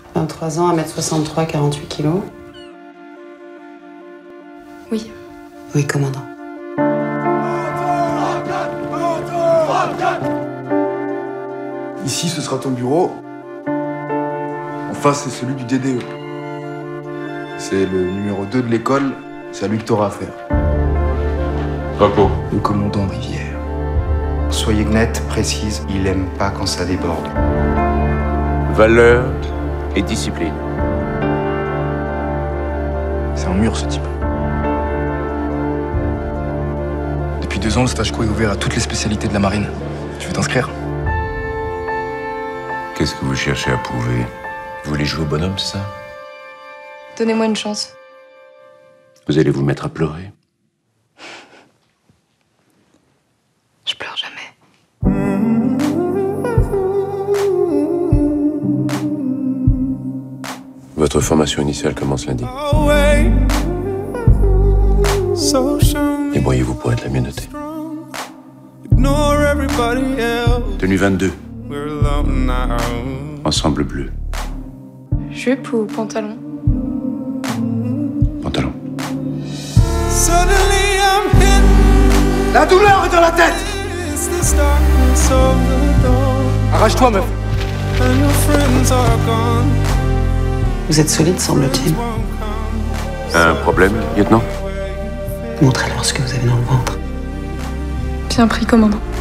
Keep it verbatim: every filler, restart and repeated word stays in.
vingt-trois ans, un mètre soixante-trois, quarante-huit kilos. Oui. Oui, commandant. Ici, ce sera ton bureau. En face, c'est celui du D D E. C'est le numéro deux de l'école. C'est à lui que t'auras affaire. Repos. Le commandant Rivière. Soyez nette, précise, il aime pas quand ça déborde. Valeur et discipline. C'est un mur, ce type. Depuis deux ans, le stage co est ouvert à toutes les spécialités de la marine. Tu veux t'inscrire? Qu'est-ce que vous cherchez à prouver? Vous voulez jouer au bonhomme, c'est ça? Donnez-moi une chance. Vous allez vous mettre à pleurer. Je pleure jamais. Votre formation initiale commence lundi. Débrouillez-vous pour être la mieux notée. Tenue vingt-deux. Ensemble bleu. Jupe ou pantalon? Pantalon. La douleur est dans la tête! Arrache-toi, meuf! Vous êtes solide, semble-t-il. Un problème, lieutenant? Montrez-leur ce que vous avez dans le ventre. Bien pris, commandant.